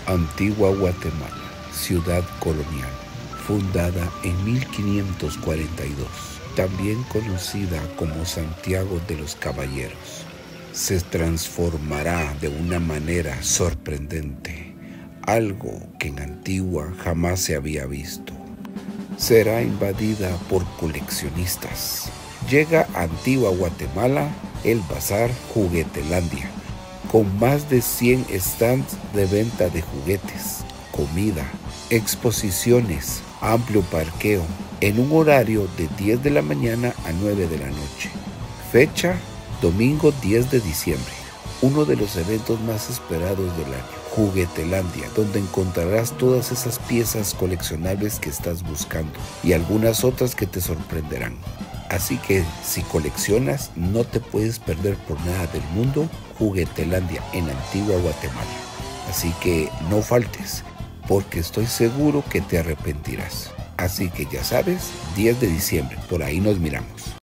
Antigua Guatemala, ciudad colonial, fundada en 1542, también conocida como Santiago de los Caballeros, se transformará de una manera sorprendente, algo que en Antigua jamás se había visto. Será invadida por coleccionistas. Llega a Antigua Guatemala el Bazar Juguetelandia, con más de 100 stands de venta de juguetes, comida, exposiciones, amplio parqueo, en un horario de 10 de la mañana a 9 de la noche. Fecha: domingo 10 de diciembre, uno de los eventos más esperados del año. Juguetelandia, donde encontrarás todas esas piezas coleccionables que estás buscando y algunas otras que te sorprenderán. Así que si coleccionas, no te puedes perder por nada del mundo Juguetelandia en Antigua Guatemala. Así que no faltes, porque estoy seguro que te arrepentirás. Así que ya sabes, 10 de diciembre, por ahí nos miramos.